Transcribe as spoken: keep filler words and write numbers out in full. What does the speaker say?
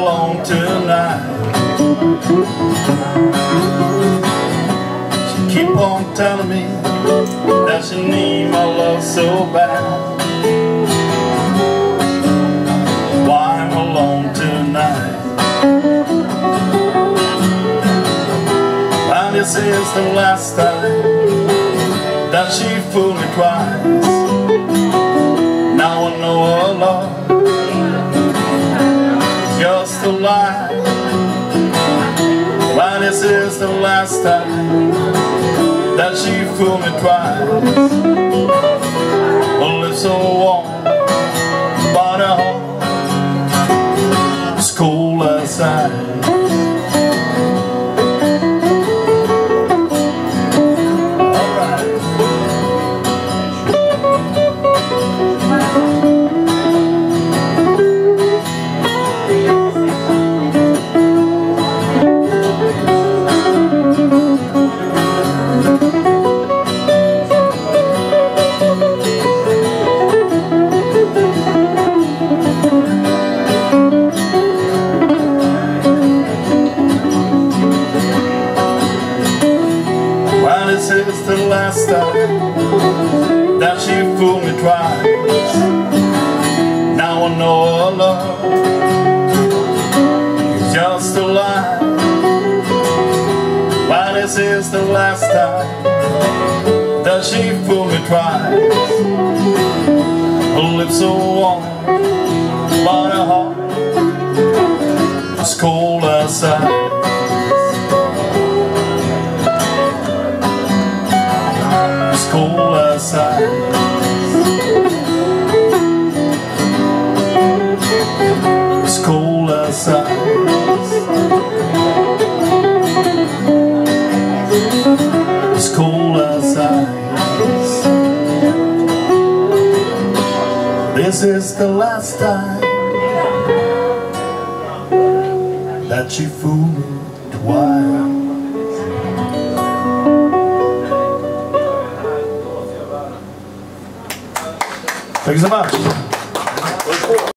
alone tonight. She keep on telling me that she need my love so bad. Why I'm alone tonight? Well, this is the last time that she fooled me twice. Now I know her love is just a lie. Well, this is the last time that she fooled me twice. Her lips so warm, but her heart is cold outside. This is the last time that she fooled me twice. Now I know her love is just a lie. Well, this is the last time that she fooled me twice. Her lips so warm, but her heart is cold outside. Cold outside. It's cold outside. It's cold outside. This is the last time that you fooled me twice. Thank you so much.